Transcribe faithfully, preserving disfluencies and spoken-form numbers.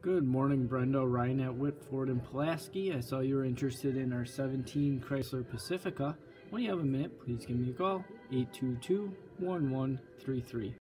Good morning, Brenda. Ryan at Whitford and Pulaski. I saw you were interested in our seventeen Chrysler Pacifica. When you have a minute, please give me a call, eight two two, one one three three.